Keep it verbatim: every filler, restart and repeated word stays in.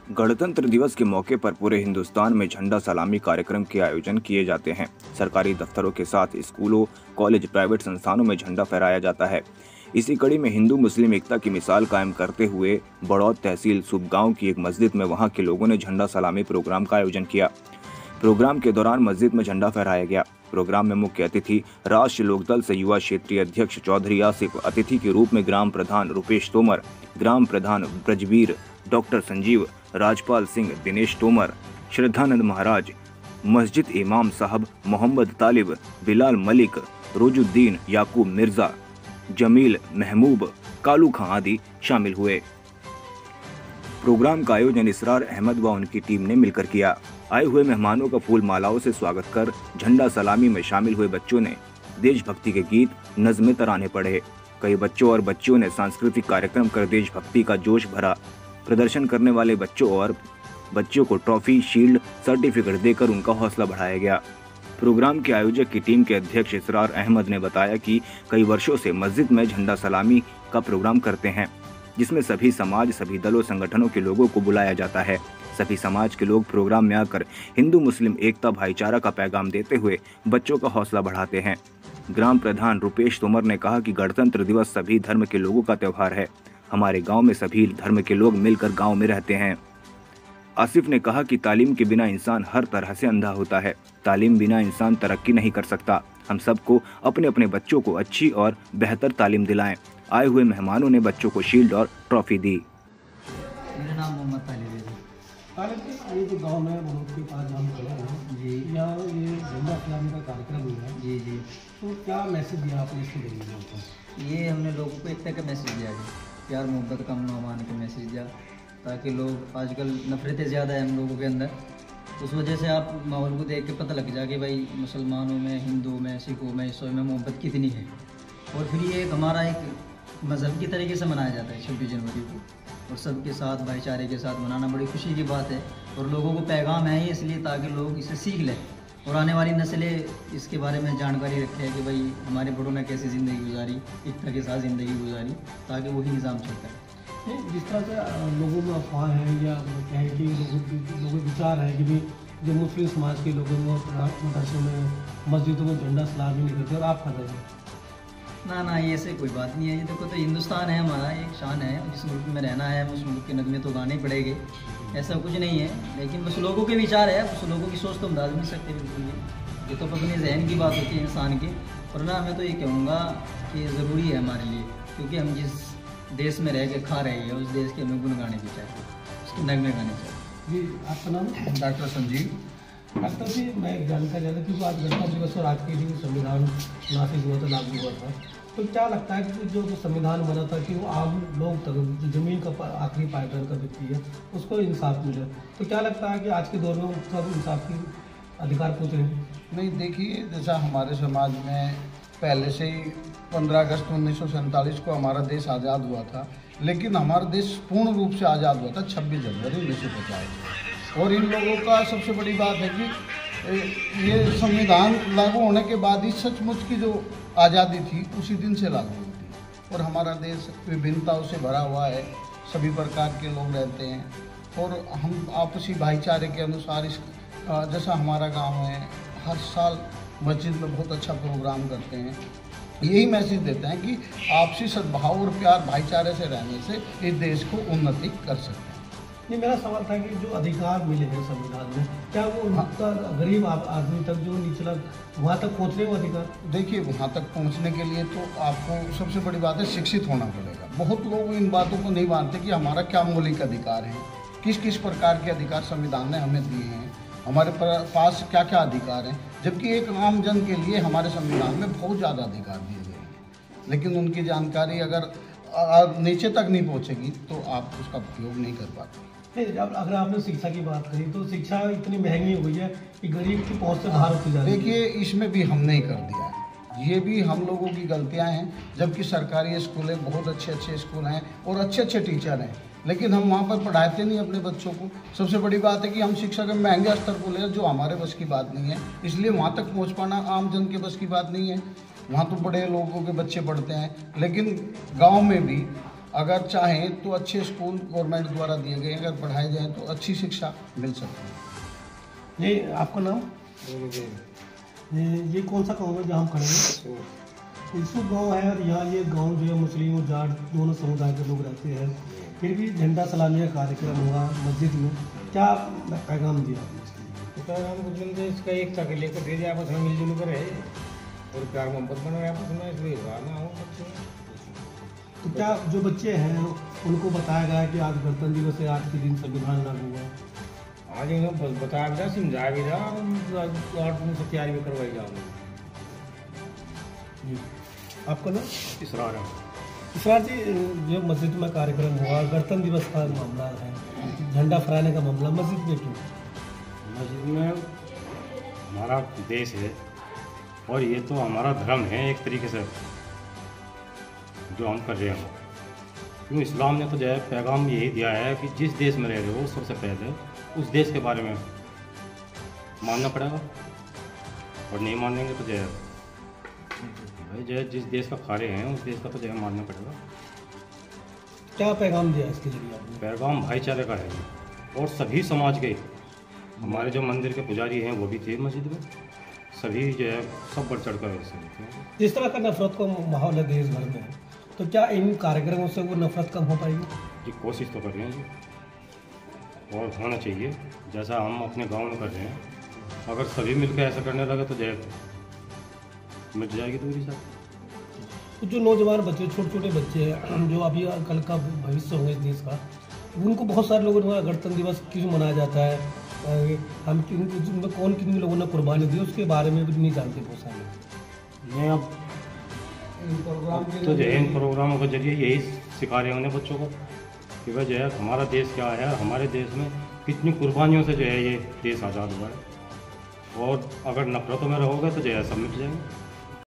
गणतंत्र दिवस के मौके पर पूरे हिंदुस्तान में झंडा सलामी कार्यक्रम के आयोजन किए जाते हैं। सरकारी दफ्तरों के साथ स्कूलों, कॉलेज, प्राइवेट संस्थानों में झंडा फहराया जाता है। इसी कड़ी में हिंदू मुस्लिम एकता की मिसाल कायम करते हुए बड़ौद तहसील सुबगांव की एक मस्जिद में वहां के लोगों ने झंडा सलामी प्रोग्राम का आयोजन किया। प्रोग्राम के दौरान मस्जिद में झंडा फहराया गया। प्रोग्राम में मुख्य अतिथि राष्ट्रीय लोकदल से युवा क्षेत्रीय अध्यक्ष चौधरी आसिफ, अतिथि के रूप में ग्राम प्रधान रुपेश तोमर, ग्राम प्रधान ब्रजबीर, डॉक्टर संजीव, राजपाल सिंह, दिनेश तोमर, श्रद्धानंद महाराज, मस्जिद इमाम साहब मोहम्मद तालिब, बिलाल मलिक, रोजुद्दीन, याकूब मिर्जा, जमील महमूब, कालू खां आदि शामिल हुए। प्रोग्राम का आयोजन इसरार अहमद व उनकी टीम ने मिलकर किया। आए हुए मेहमानों का फूल मालाओं से स्वागत कर झंडा सलामी में शामिल हुए बच्चों ने देशभक्ति के गीत, नज़्में तराने पढ़े। कई बच्चों और बच्चियों ने सांस्कृतिक कार्यक्रम कर देशभक्ति का जोश भरा। प्रदर्शन करने वाले बच्चों और बच्चियों को ट्रॉफी, शील्ड, सर्टिफिकेट देकर उनका हौसला बढ़ाया गया। प्रोग्राम के आयोजक की टीम के अध्यक्ष इसरार अहमद ने बताया कि कई वर्षों से मस्जिद में झंडा सलामी का प्रोग्राम करते हैं, जिसमें सभी समाज, सभी दलों, संगठनों के लोगों को बुलाया जाता है। सभी समाज के लोग प्रोग्राम में आकर हिंदू मुस्लिम एकता, भाईचारा का पैगाम देते हुए बच्चों का हौसला बढ़ाते हैं। ग्राम प्रधान रुपेश तोमर ने कहा कि गणतंत्र दिवस सभी धर्म के लोगों का त्यौहार है। हमारे गांव में सभी धर्म के लोग मिलकर गांव में रहते हैं। आसिफ ने कहा कि तालीम के बिना इंसान हर तरह से अंधा होता है। तालीम बिना इंसान तरक्की नहीं कर सकता। हम सबको अपने अपने बच्चों को अच्छी और बेहतर तालीम दिलाएं। आए हुए मेहमानों ने बच्चों को शील्ड और ट्रॉफी दी। मेरा नाम मोहम्मद तालिब है। तालिब, ये जो गांव में बहुत के पास हम खड़े हैं जी, यहाँ ये झंडा फहराने का कार्यक्रम हुआ है जी जी तो क्या मैसेज दिया आपने इसके देंगे लोगों को? ये हमने लोगों को एकता का मैसेज दिया है, प्यार मोहब्बत का अमन का मैसेज दिया, ताकि लोग, आजकल नफरतें ज़्यादा है हम लोगों के अंदर, उस वजह से आप माहौल को देख के पता लग जाए कि भाई मुसलमानों में, हिंदुओं में, सिखों में, ईसाइयों में मोहब्बत कितनी है। और फिर ये एक हमारा एक मज़हब की तरीके से मनाया जाता है छब्बीस जनवरी को, और सबके साथ भाईचारे के साथ मनाना बड़ी खुशी की बात है। और लोगों को पैगाम है इसलिए ताकि लोग इसे सीख लें और आने वाली नस्लें इसके बारे में जानकारी रखें कि भाई हमारे बड़ों ने कैसी ज़िंदगी गुजारी, एकता के साथ ज़िंदगी गुजारी, ताकि वही निज़ाम चलता है। नहीं, जिस तरह से लोगों में अफवाह है या क्या है कि लोगों लोगों विचार है कि भाई जो मुस्लिम समाज के लोगों में मदरसों में, मस्जिदों में झंडा सलामी नहीं करते और आप कर रहे हैं। ना ना, ये ऐसे कोई बात नहीं है। ये देखो, तो हिंदुस्तान है हमारा, एक शान है, जिस मुल्क में रहना है उस मुल्क के नगमे तो गाने ही पड़ेंगे, ऐसा कुछ नहीं है। लेकिन बस लोगों के विचार है, बस लोगों की सोच तो हम डाल नहीं सकते बिल्कुल भी। ये तो अपने जहन की बात होती है इंसान की। और ना, मैं तो ये कहूँगा कि ज़रूरी है हमारे लिए, क्योंकि हम जिस देश में रह के खा रहे हैं उस देश के हमें गुण गाने भी चाहिए, उसके नगमे गाने चाहिए। जी, आपका नाम? डॉक्टर संजीव। डॉक्टर जी, मैं एक जानकारी चाहता क्योंकि आज गणतंत्र दिवस और आज के दिन संविधान नाफिज हुआ था, लागू हुआ था, तो क्या लगता है कि जो संविधान बना था कि वो आम लोग तक, जो जमीन का आखिरी पायदान का व्यक्ति है, उसको इंसाफ मिले, तो क्या लगता है कि आज के दौर में सब इंसाफ की अधिकार पहुँच रहे हैं? नहीं, देखिए, जैसा हमारे समाज में पहले से ही पंद्रह अगस्त उन्नीस सौ सैंतालीस को हमारा देश आज़ाद हुआ था, लेकिन हमारा देश पूर्ण रूप से आज़ाद हुआ था छब्बीस जनवरी उन्नीस सौ पचास। और इन लोगों का सबसे बड़ी बात है कि ये संविधान लागू होने के बाद ही सचमुच की जो आज़ादी थी उसी दिन से लागू हुई थी। और हमारा देश विभिन्नताओं से भरा हुआ है, सभी प्रकार के लोग रहते हैं, और हम आपसी भाईचारे के अनुसार इस जैसा हमारा गांव है, हर साल मस्जिद में बहुत अच्छा प्रोग्राम करते हैं। यही मैसेज देते हैं कि आपसी सद्भाव और प्यार भाईचारे से रहने से इस देश को उन्नति कर सकते हैं। ये मेरा सवाल था कि जो अधिकार मिले हैं संविधान में, क्या वो उनका गरीब आदमी तक, जो निचला, वहाँ तक पहुँचने को अधिकार? देखिए, वहाँ तक पहुँचने के लिए तो आपको सबसे बड़ी बात है शिक्षित होना पड़ेगा। बहुत लोग इन बातों को नहीं मानते कि हमारा क्या मौलिक अधिकार है, किस किस प्रकार के अधिकार संविधान ने हमें दिए हैं, हमारे पास क्या क्या अधिकार हैं। जबकि एक आम जन के लिए हमारे संविधान में बहुत ज़्यादा अधिकार दिए गए हैं, लेकिन उनकी जानकारी अगर नीचे तक नहीं पहुँचेगी तो आप उसका उपयोग नहीं कर पाते। नहीं, जब अगर आपने शिक्षा की बात करी तो शिक्षा इतनी महंगी हुई है कि गरीब की पहुँच से बाहर होती जा रही है। देखिए, इसमें भी हमने ही कर दिया है, ये भी हम लोगों की गलतियाँ हैं। जबकि सरकारी स्कूलें बहुत अच्छे अच्छे स्कूल हैं और अच्छे अच्छे टीचर हैं, लेकिन हम वहाँ पर पढ़ाते नहीं अपने बच्चों को। सबसे बड़ी बात है कि हम शिक्षा के महंगे स्तर को ले, जो हमारे बस की बात नहीं है, इसलिए वहाँ तक पहुँच पाना आम जन के बस की बात नहीं है। वहाँ तो बड़े लोगों के बच्चे पढ़ते हैं, लेकिन गांव में भी अगर चाहें तो अच्छे स्कूल गवर्नमेंट द्वारा दिए गए, अगर पढ़ाए जाएँ तो अच्छी शिक्षा मिल सकती है। ये आपका नाम? ये ये कौन सा गाँव है जहाँ हम खड़े हैं? इसको गाँव है और यहाँ ये गांव जो है मुस्लिम और जाट दोनों समुदाय के लोग रहते हैं। फिर भी झंडा सलामी का कार्यक्रम हुआ मस्जिद में, क्या पैगाम दिया आपने? पैगाम कुछ नहीं दिया, इसका एकता के लेकर दे दिया, आपस में मिलजुल कर रहे और प्यार मोहब्बत बनाए आपस में, इसलिए ना हो बच्चे। तो क्या जो बच्चे हैं उनको बताया गया है कि आज गणतंत्र दिवस है, आज के दिन संविधान लागू हुआ? आज इन्हें बस बताया भी था, समझाया भी था, आठ दिन से तैयारी भी करवाई जाओगे। जी, आपका नाम? इसरार है। इसरार जी, जो मस्जिद में कार्यक्रम हुआ, गणतंत्र दिवस का मामला है, झंडा फहराने का मामला, मस्जिद में क्यों? मस्जिद में हमारा देश है और ये तो हमारा धर्म है एक तरीके से जो हम कर रहे हैं। क्यों इस्लाम ने तो जो है पैगाम यही दिया है कि जिस देश में रह रहे हो सबसे पहले उस देश के बारे में मानना पड़ेगा, और नहीं मानेंगे तो जो है भाई जो है जिस देश का खा रहे हैं उस देश का तो जो है मानना पड़ेगा। क्या पैगाम दिया इसके जरिए आपने? पैगाम भाईचारे का है और सभी समाज के, हमारे जो मंदिर के पुजारी हैं वो भी थे मस्जिद में, सभी जो है सब बढ़ चढ़ कर हिस्सा लेते हैं। जिस तरह का नफरत का माहौल है देश भर में, तो क्या इन कार्यक्रमों से वो नफरत कम हो पाएगी? जी कोशिश तो कर रहे हैं जी, और होना चाहिए जैसा हम अपने गांव में कर रहे हैं। अगर सभी मिलकर ऐसा करने लगे तो जय मिट जाएगी दूरी साथ। तो जो नौजवान बच्चे, छोटे छोटे बच्चे हैं जो अभी कल का भविष्य होंगे इस देश का, उनको बहुत सारे लोगों ने गणतंत्र दिवस क्यों मनाया जाता है, हम क्यों, कौन कितने लोगों ने कुर्बानी दी, उसके बारे में भी नहीं जानते बहुत सारे। मैं अब तो जो है इन प्रोग्रामों के जरिए यही सिखा रहे हैं उन्हें बच्चों को कि भाई जो है हमारा देश क्या है और हमारे देश में कितनी कुर्बानियों से जो है ये देश आज़ाद हुआ है, और अगर नफरतों में रहोगे तो जो है सब मिट जाएंगे।